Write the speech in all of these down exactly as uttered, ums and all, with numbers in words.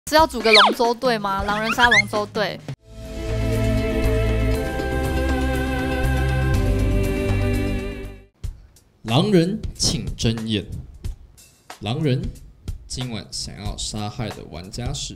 是要组个龙舟队吗？狼人杀龙舟队。 狼人请睁眼。狼人今晚想要杀害的玩家是。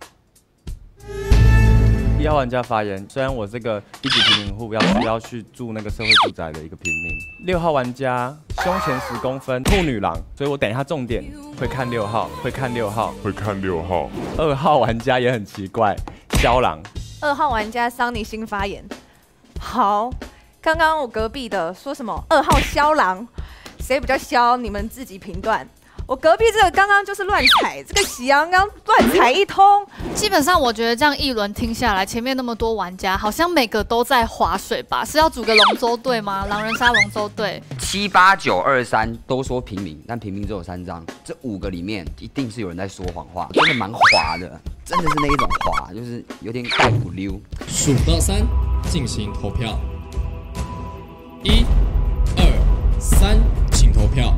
一号玩家发言，虽然我这个一级贫民户要需要去住那个社会住宅的一个平民。六号玩家胸前十公分，兔女郎，所以我等一下重点会看六号，会看六号， 会看六号。 二号玩家也很奇怪，肖狼。 二号玩家桑尼新发言。好，刚刚我隔壁的说什么？二号肖狼，谁比较肖？你们自己评断。我隔壁这个刚刚就是乱踩，这个喜羊刚乱踩一通。 基本上我觉得这样一轮听下来，前面那么多玩家，好像每个都在划水吧？是要组个龙舟队吗？狼人杀龙舟队。 七八九二三都说平民，但平民只有三张，这五个里面一定是有人在说谎话，真的蛮滑的，真的是那一种滑，就是有点带不溜。 数到三进行投票，一、二、三，请投票。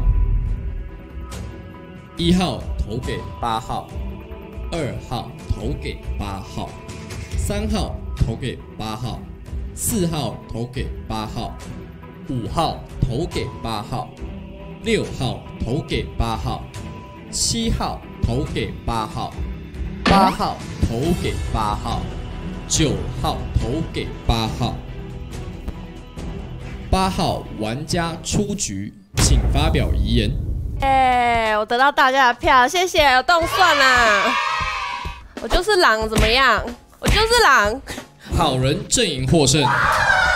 一号投给八号，二号投给八号，三号投给八号，四号投给八号，五号投给八号，六号投给八号，七号投给八号，八号投给八号，九号投给八号。八号玩家出局，请发表遗言。 哎、欸，我得到大家的票，谢谢，有动算啦。我就是狼，怎么样？我就是狼。 好人阵营获胜。